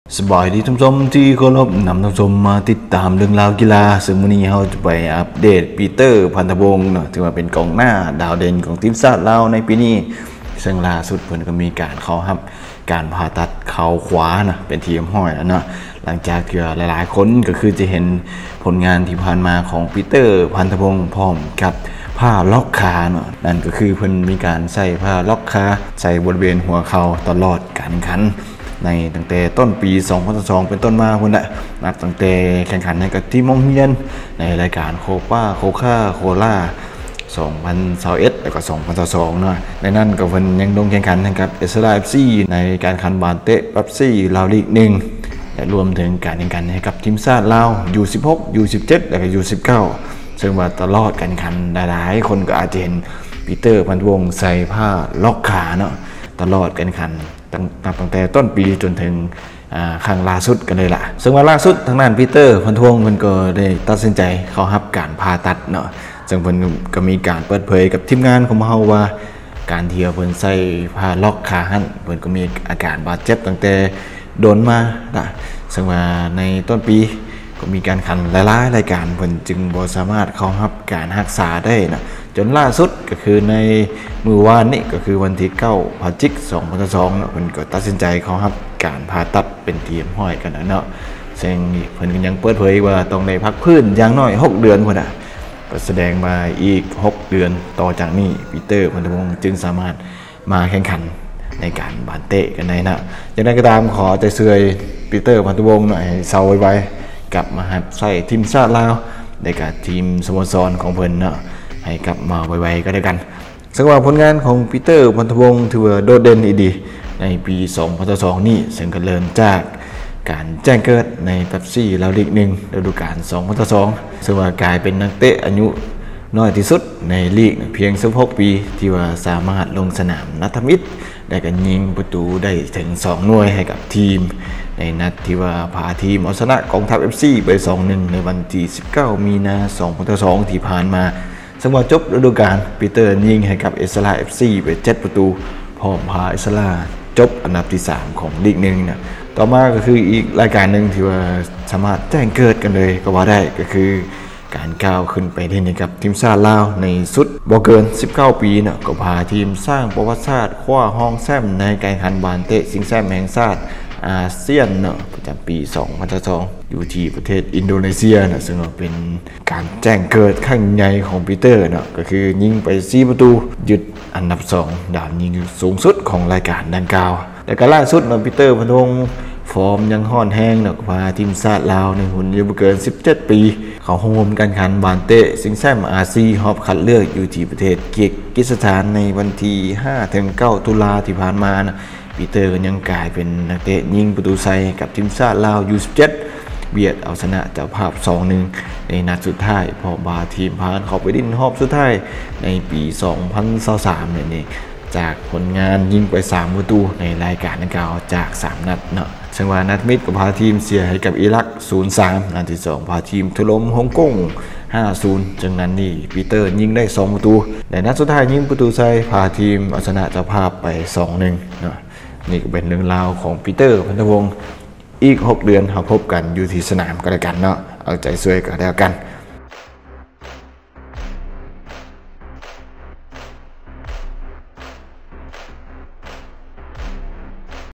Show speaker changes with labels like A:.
A: สบายดีท่านผู้ชมที่เคารพนำท่านผู้ชมมาติดตามเรื่องราวกีฬาซึ่งวันนี้เราจะไปอัปเดตปีเตอร์พันธวงศ์เนาะที่ว่าเป็นกองหน้าดาวเด่นของทีมชาติลาวในปีนี้ซึ่งล่าสุดเพิ่นก็มีการเข้ารับการผ่าตัดเข่าขวานะเป็นทีมห้อยแล้วเนาะหลังจากที่หลายๆคนก็คือจะเห็นผลงานที่ผ่านมาของปีเตอร์พันธวงศ์พร้อมกับผ้าล็อกขาเนาะนั่นก็คือเพิ่นมีการใส่ผ้าล็อกขาใส่บริเวณหัวเข่าตลอดการแข่งขันในตั้งแต่ต้นปี 2022 เป็นต้นมาพุ่นแหละนับตั้งแต่แข่งขันในกับทีมมงเฮียนในรายการโคป้าโคค่าโคล่า2021แล้วก็2022เนาะในนั้นก็เพิ่นยังลงแข่งขันกับเอสราเอฟซีในการแข่งขันบานเตะปั๊บซี่ลาวลีก1และรวมถึงการแข่งขันให้กับทีมชาติลาว U16 U17 แล้วก็ U19 ซึ่งว่าตลอดการแข่งขันหลายๆคนก็อาจจะเห็นปีเตอร์พันธวงศ์ใส่ผ้าล็อกขาเนาะตลอดการแข่งขันตั้งแต่ต้นปีจนถึงครั้งล่าสุดกันเลยล่ะซึ่งว่าล่าสุดทางด้านปีเตอร์พันธวงศ์เพิ่นก็ได้ตัดสินใจเข้ารับการผ่าตัดเนาะซึ่งเพิ่นก็มีการเปิดเผยกับทีมงานของเฮาว่าการที่เพิ่นใส่ผ้าล็อกขาหั่นเพิ่นก็มีอาการบาดเจ็บตั้งแต่โดนมาล่ะซึ่งว่าในต้นปีก็มีการขันหลายๆรายการเพิ่นจึงบ่สามารถเข้ารับการรักษาได้นะจนล่าสุดก็คือในมื้อวานนี้ก็คือวันที่9พฤศจิกายน2022เนาะเพิ่นก็ตัดสินใจเข้ารับการผ่าตัดเป็นทีมห้อยกันเนาะซึ่งเพิ่นก็ยังเปิดเผยว่าต้องได้พักพื้นอย่างน้อย6เดือนพุ่นน่ะก็แสดงมาอีก6เดือนต่อจากนี้ปีเตอร์พันธวงศ์จึงสามารถมาแข่งขันในการบานเตะกันได้นะอย่างไรก็ตามขอใจเสื่อยปีเตอร์พันธวงศ์หน่อยเซาไว้กลับมาใส่ทีมชาติลาวในกับทีมสโมสรของเพิ่นเนาะให้กลับมาไวๆก็ได้กันซึ่งว่าผลงานของปีเตอร์พันธวงศ์ถือว่าโดดเด่นอีดีในปี2022นี้ซึ่งก็เริ่มจากการแจ้งเกิดในเป๊ปซี่ลาวลีก1ฤดูกาล2022ซึ่งว่ากลายเป็นนักเตะอายุน้อยที่สุดในลีกเพียง16ปีที่ว่าสามารถลงสนามนัดทมิตรได้กันยิงประตูได้ถึง2หน่วยให้กับทีมในนัดที่ว่าพาทีมเอาชนะกองทัพ FC ไป 2-1 ในวันที่19มีนาคม2022ที่ผ่านมาซึ่งว่าจบฤดูกาลปีเตอร์ยิงให้กับเอสรา FC ไป7ประตูพร้อมพาเอสราจบอันดับที่3ของลีก1นะต่อมาก็คืออีกรายการหนึ่งที่ว่าสามารถแจ้งเกิดกันเลยก็ว่าได้ก็คือการก้าวขึ้นไปเล่นกับทีมชาติลาวในสุดบ่เกิน19ปีนะก็พาทีมสร้างประวัติศาสตร์คว้าห้องแชมป์ในการแข่งขันบานเตะชิงแชมป์แห่งชาติอาเซียนเนาะประจำปี2022อยู่ที่ประเทศอินโดนีเซียนะซึ่งเป็นการแจ้งเกิดครั้งใหญ่ของปีเตอร์เนาะก็คือยิงไป4ประตูยึดอันดับ2ด้านยิงสูงสุดของรายการดังกล่าวแต่ก็ล่าสุดเนาะปีเตอร์พันธวงศ์ฟอร์มยังห้อนแห้งเนาะพาทีมชาติลาวในหุ่นอายุบ่เกิน17ปีเขาโฮมการแข่งขันบานเตะชิงแชมป์อาเซียนรอบคัดเลือกอยู่ที่ประเทศเกียร์กิสถานในวันที่5-9 ตุลาที่ผ่านมานะปีเตอร์ก็ยังกลายเป็นนักเตะยิงประตูใส่กับทีมชาติลาว U17 เบียดเอาชนะเจ้าภาพ 2-1 ในนัดสุดท้ายพอบาทีมผ่านเข้าไปดิ้นรอบสุดท้ายในปี2023เนี่ยนี่จากผลงานยิงไป3ประตูในรายการดังกล่าวจาก3นัดเนาะซึ่งว่านัดมิดก็พาทีมเสียให้กับอิรัก 0-3 นัดที่2พาทีมถล่มฮ่องกง 5-0 จังนั้นนี่ปีเตอร์ยิงได้2ประตูแต่นัดสุดท้ายยิงประตูใส่พาทีมเอาชนะเจ้าภาพไป 2-1 เนาะนี่ก็เป็นเรื่องราวของปีเตอร์พันธวงศ์อีก6เดือนเราพบกันอยู่ที่สนามก็แล้วกันเนาะเอาใจช่วยกันแล้วกัน